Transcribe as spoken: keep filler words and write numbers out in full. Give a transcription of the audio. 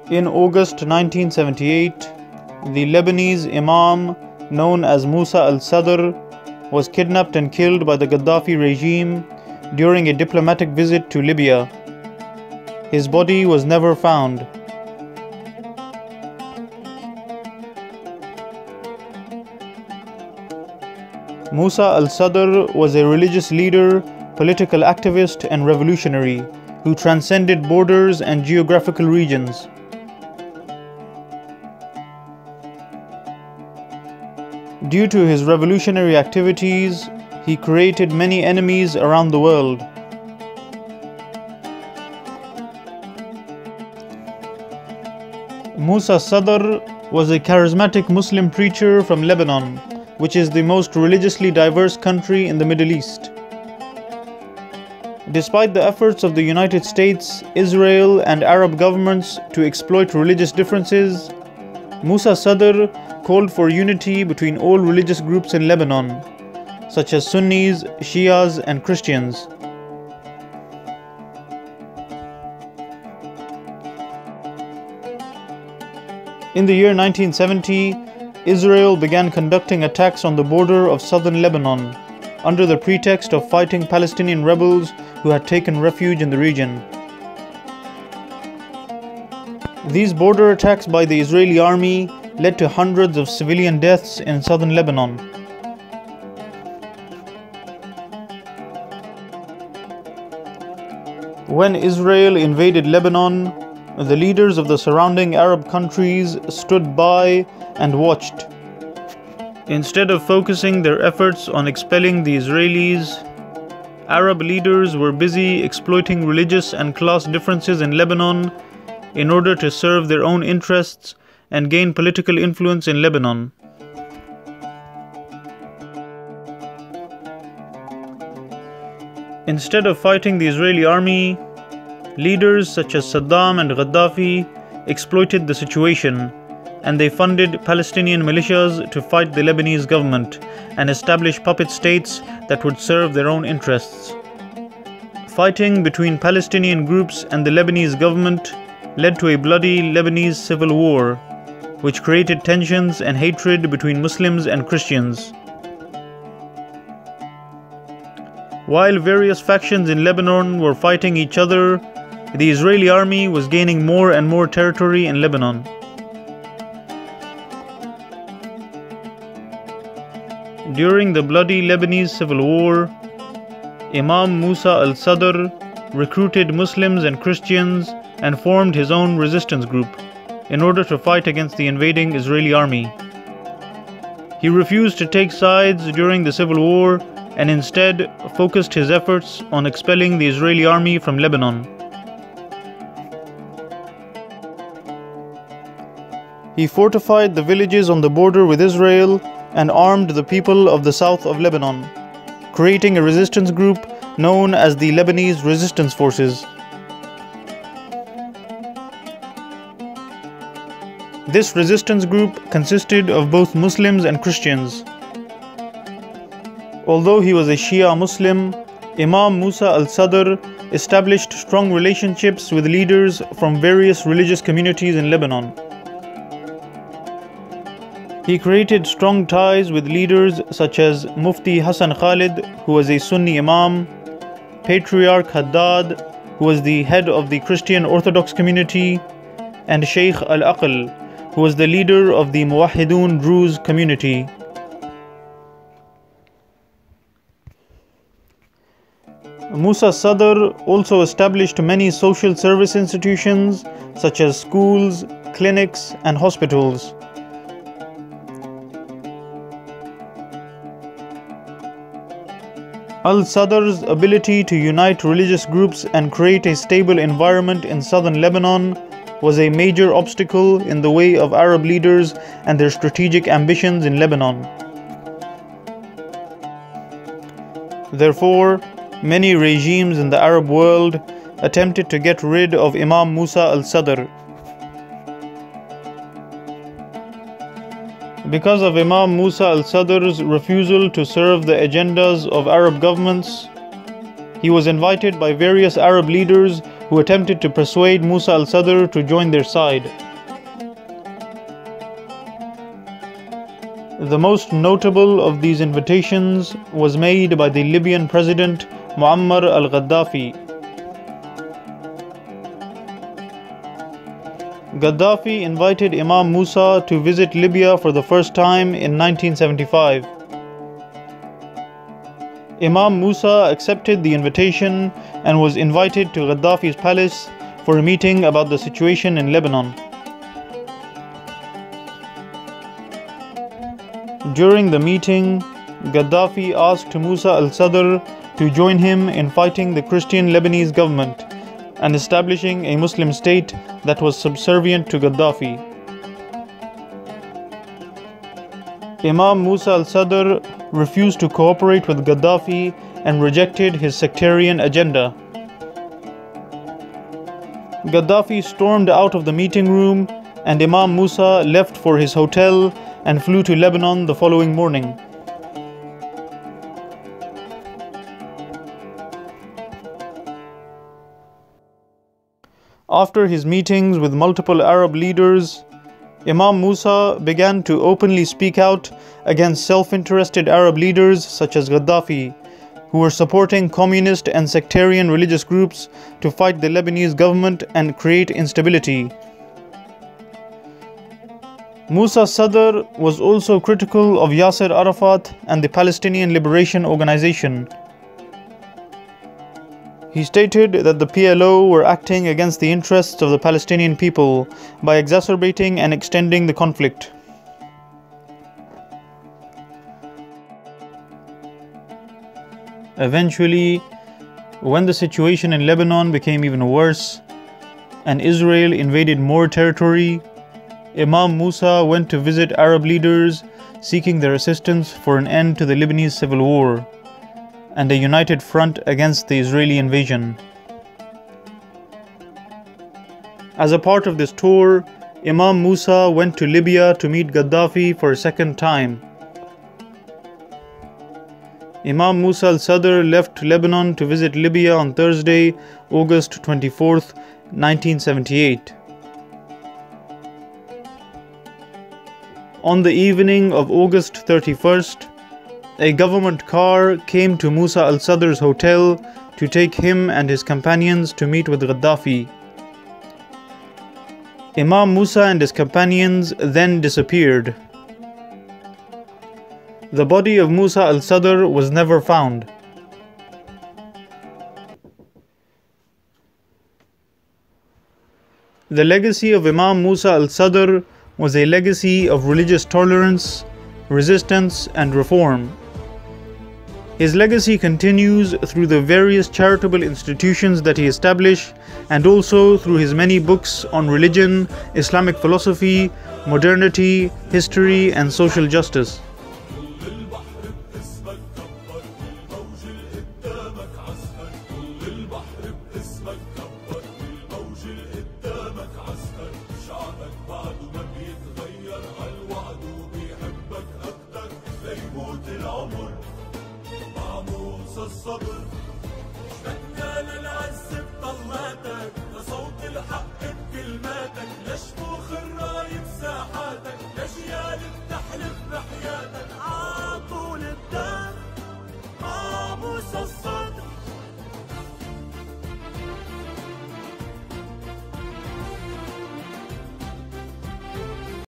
In August nineteen seventy-eight, the Lebanese Imam known as Musa al-Sadr was kidnapped and killed by the Gaddafi regime during a diplomatic visit to Libya. His body was never found. Musa al-Sadr was a religious leader, political activist, and revolutionary who transcended borders and geographical regions. Due to his revolutionary activities, he created many enemies around the world. Musa Sadr was a charismatic Muslim preacher from Lebanon, which is the most religiously diverse country in the Middle East. Despite the efforts of the United States, Israel, and Arab governments to exploit religious differences, Musa Sadr called for unity between all religious groups in Lebanon, such as Sunnis, Shias, and Christians. In the year nineteen seventy, Israel began conducting attacks on the border of southern Lebanon under the pretext of fighting Palestinian rebels who had taken refuge in the region. These border attacks by the Israeli army led to hundreds of civilian deaths in southern Lebanon. When Israel invaded Lebanon, the leaders of the surrounding Arab countries stood by and watched. Instead of focusing their efforts on expelling the Israelis, Arab leaders were busy exploiting religious and class differences in Lebanon in order to serve their own interests and gain political influence in Lebanon. Instead of fighting the Israeli army, leaders such as Saddam and Gaddafi exploited the situation, and they funded Palestinian militias to fight the Lebanese government and establish puppet states that would serve their own interests. Fighting between Palestinian groups and the Lebanese government led to a bloody Lebanese civil war, which created tensions and hatred between Muslims and Christians. While various factions in Lebanon were fighting each other, the Israeli army was gaining more and more territory in Lebanon. During the bloody Lebanese civil war, Imam Musa al-Sadr recruited Muslims and Christians and formed his own resistance group in order to fight against the invading Israeli army. He refused to take sides during the civil war and instead focused his efforts on expelling the Israeli army from Lebanon. He fortified the villages on the border with Israel and armed the people of the south of Lebanon, creating a resistance group known as the Lebanese Resistance Forces. This resistance group consisted of both Muslims and Christians. Although he was a Shia Muslim, Imam Musa al-Sadr established strong relationships with leaders from various religious communities in Lebanon. He created strong ties with leaders such as Mufti Hassan Khalid, who was a Sunni Imam, Patriarch Haddad, who was the head of the Christian Orthodox community, and Sheikh Al-Aql, who was the leader of the Muwahhidun Druze community. Musa Sadr also established many social service institutions such as schools, clinics, and hospitals. Al-Sadr's ability to unite religious groups and create a stable environment in southern Lebanon was a major obstacle in the way of Arab leaders and their strategic ambitions in Lebanon. Therefore, many regimes in the Arab world attempted to get rid of Imam Musa al-Sadr. Because of Imam Musa al-Sadr's refusal to serve the agendas of Arab governments, he was invited by various Arab leaders who who attempted to persuade Musa al-Sadr to join their side. The most notable of these invitations was made by the Libyan president Muammar al-Gaddafi. Gaddafi invited Imam Musa to visit Libya for the first time in nineteen seventy-five. Imam Musa accepted the invitation and was invited to Gaddafi's palace for a meeting about the situation in Lebanon. During the meeting, Gaddafi asked Musa al-Sadr to join him in fighting the Christian Lebanese government and establishing a Muslim state that was subservient to Gaddafi. Imam Musa al-Sadr refused to cooperate with Gaddafi and rejected his sectarian agenda. Gaddafi stormed out of the meeting room, and Imam Musa left for his hotel and flew to Lebanon the following morning. After his meetings with multiple Arab leaders, Imam Musa began to openly speak out against self-interested Arab leaders such as Gaddafi, who were supporting communist and sectarian religious groups to fight the Lebanese government and create instability. Musa Sadr was also critical of Yasser Arafat and the Palestinian Liberation Organization. He stated that the P L O were acting against the interests of the Palestinian people by exacerbating and extending the conflict. Eventually, when the situation in Lebanon became even worse and Israel invaded more territory, Imam Musa went to visit Arab leaders seeking their assistance for an end to the Lebanese civil war and a united front against the Israeli invasion. As a part of this tour, Imam Musa went to Libya to meet Gaddafi for a second time. Imam Musa al-Sadr left Lebanon to visit Libya on Thursday, August twenty-fourth, nineteen seventy-eight. On the evening of August thirty-first, a government car came to Musa al-Sadr's hotel to take him and his companions to meet with Gaddafi. Imam Musa and his companions then disappeared. The body of Musa al-Sadr was never found. The legacy of Imam Musa al-Sadr was a legacy of religious tolerance, resistance, and reform. His legacy continues through the various charitable institutions that he established and also through his many books on religion, Islamic philosophy, modernity, history, and social justice. العمر مع موسى الصبر